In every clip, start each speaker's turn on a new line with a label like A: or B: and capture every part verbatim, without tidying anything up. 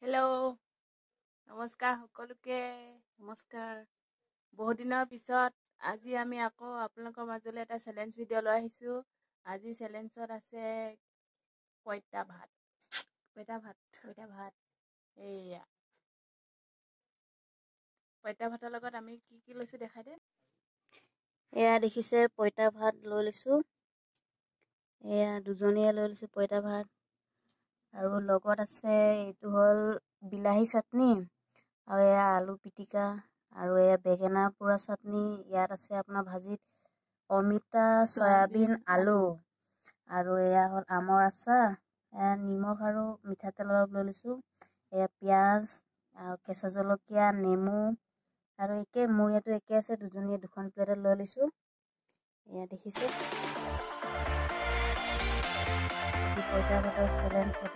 A: Hello' নমস্কাৰ সকলোকে নমস্কাৰ বহুত দিনৰ পিছত আজি আমি আকৌ আপোনালোকৰ মাজলৈ এটা চেলেঞ্জ ভিডিঅ' লৈ আহিছোঁ। আজি চেলেঞ্জত আছে পঁইতা ভাত পঁইতা ভাত
B: পঁইতা ভাত
A: এইয়া পঁইতা ভাতৰ লগত আমি কি কি লৈছোঁ দেখাই দে।
B: এয়া দেখিছে পঁইতা ভাত লৈ লৈছোঁ। এয়া দুজনীয়ে লৈ লৈছোঁ পঁইতা ভাত আৰু লগত আছে এইটো হ'ল বিলাহী চাটনি আৰু এয়া আলু পিটিকা আৰু এয়া বেঙেনা পোৰা চাটনি। ইয়াত আছে আপোনাৰ ভাজিত অমিতা চয়াবিন আলু আৰু এয়া হ'ল আমৰ আচাৰ। এয়া নিমখ আৰু মিঠাতেল অলপ লৈ লৈছোঁ। এয়া পিঁয়াজ আৰু কেঁচা জলকীয়া নেমু আৰু একে মোৰ ইয়াতো একে আছে। দুজনীয়ে দুখন প্লেটত লৈ লৈছোঁ। এয়া দেখিছে যি পঁইতা ভাতৰ চেলেঞ্জ হ'ব।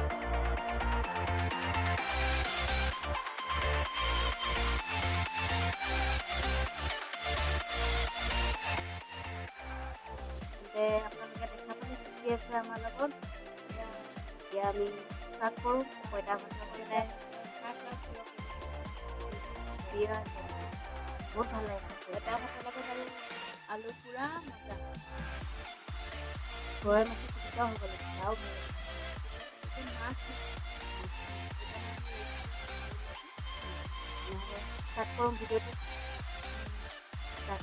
B: আপোনালোকে দেখা পালে কি কি আছে আমাৰ লগত। এতিয়া আমি ষ্টাৰ্ট কৰোঁ। পঁইতা ভাত আছিলে বিৰাট বহুত ভাল লাগে।
A: পঁইতা ভাতৰ লগত আৰু আলু পুৰা মজা।
B: গৰৈ মাছে পিটিকাও হ'ব লাগিছিলে আৰু ভাল লাগে।
A: মাছ
B: ষ্টাৰ্ট কৰোঁ ভিডিঅ'টো। Start.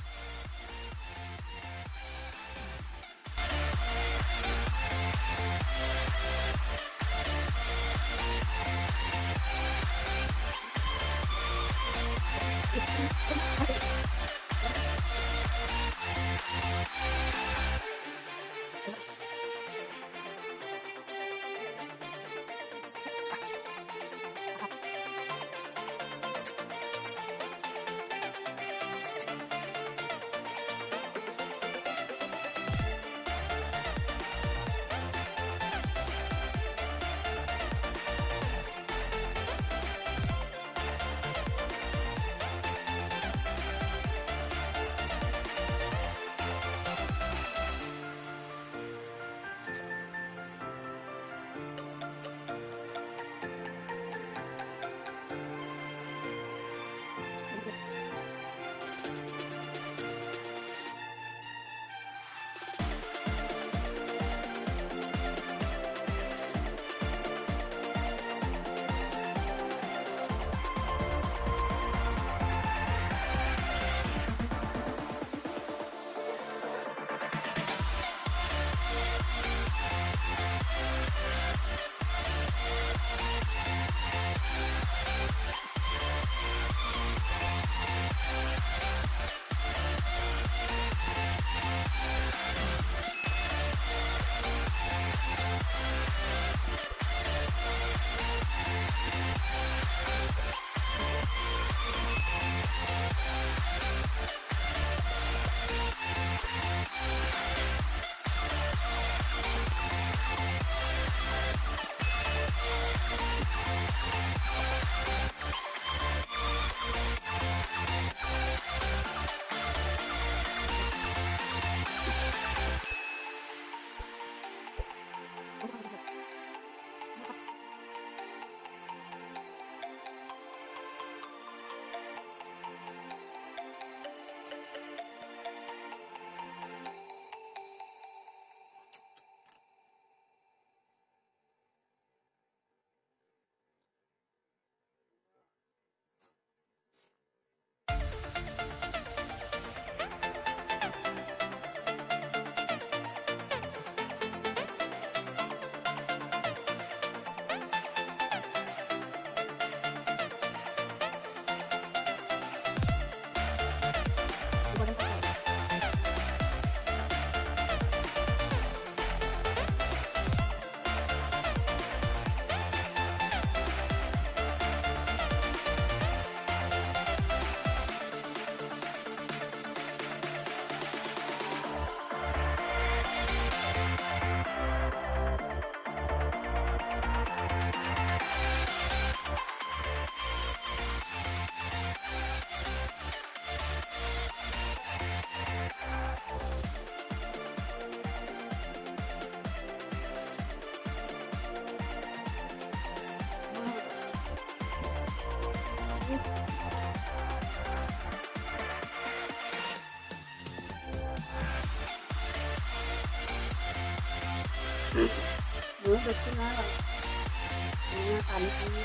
B: Nur bersih lah. Ini paling ini.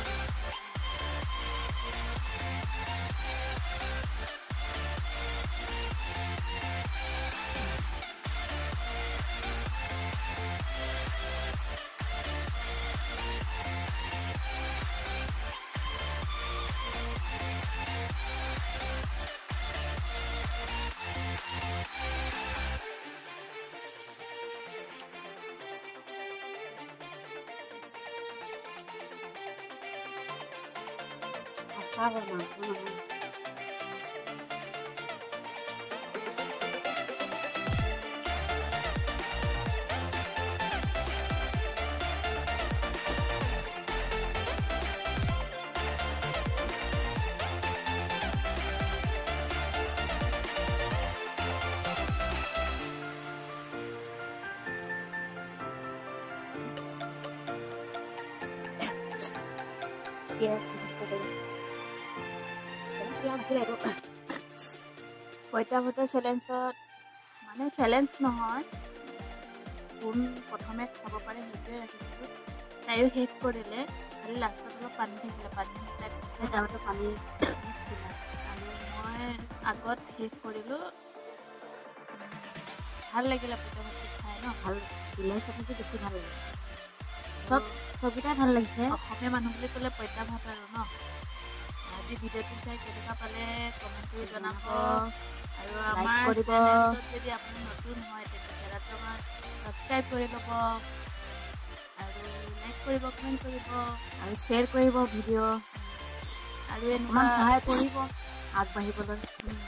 B: Asal mampu namanya. Iya,
A: পইতা ভাতৰ চেলেঞ্জত মানে চেলেঞ্জ নহয়, কোন প্ৰথমে খাব পাৰে সেইটোৱে ৰাখিছিলোঁ। তাইও শেষ কৰিলে, খালি লাষ্টত অলপ পানী থাকিলে, পানী থাকিলে তাৰপিছত পানী আৰু মই আগত শেষ কৰিলোঁ। ভাল লাগিলে পইতা ভাতটো খাই ন,
B: ভাল বিলাহী চাটনিটো বেছি ভাল লাগে। চব চবকেইটাই ভাল লাগিছে।
A: অসমীয়া মানুহ বুলি ক'লে পইতা ভাত আৰু ন। আজি ভিডিঅ'টো চাই কেনেকুৱা পালে কমেণ্ট কৰি জনাব আৰু আমাৰ চেনেলটোত যদি আপুনি নতুন হয় তেতিয়া চেনেলটো আমাৰ ছাবস্ক্ৰাইব কৰি ল'ব আৰু লাইক কৰিব, কমেণ্ট কৰিব
B: আৰু শ্বেয়াৰ কৰিব ভিডিঅ'
A: আৰু
B: অকণমান সহায় কৰিব আগবাঢ়িবলৈ।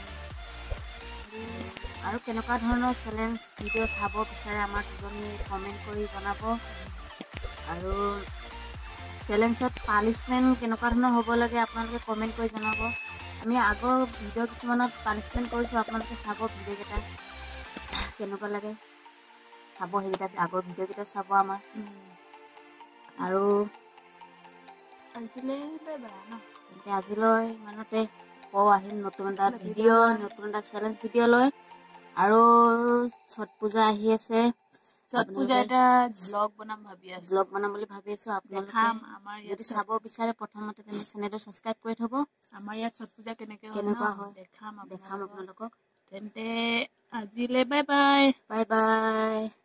B: আৰু কেনেকুৱা ধৰণৰ চেলেঞ্জ ভিডিঅ' চাব বিচাৰে আমাৰ দুজনী কমেণ্ট কৰি জনাব। আৰু চেলেঞ্জত পানিছমেণ্ট কেনেকুৱা ধৰণৰ হ'ব লাগে আপোনালোকে কমেণ্ট কৰি জনাব। আমি আগৰ ভিডিঅ' কিছুমানত পানিছমেণ্ট কৰিছোঁ, আপোনালোকে চাব ভিডিঅ'কেইটা কেনেকুৱা লাগে চাব, সেইকেইটা আগৰ ভিডিঅ'কেইটা চাব আমাৰ। আৰু
A: আজিলৈ বেয়া ন,
B: তেন্তে আজিলৈ ইমানতে কওঁ, আহিম নতুন এটা ভিডিঅ' নতুন এটা চেলেঞ্জ ভিডিঅ' লৈ। আৰু ছট পূজা আহি আছে,
A: ছট পূজা এটা ব্লগ বনাম ভাবি আছো,
B: ব্লগ বনাম বুলি ভাবি আছো। আপোনালোকে যদি চাব বিচাৰে প্ৰথমতে তেনে চেনেলটো ছাবস্ক্ৰাইব কৰি থ'ব।
A: আমাৰ ইয়াত ছট পূজা কেনেকে
B: কেনেকুৱা হয়
A: দেখাম
B: দেখাম আপোনালোকক।
A: তেন্তে আজিলে বাই বাই
B: বাই বাই।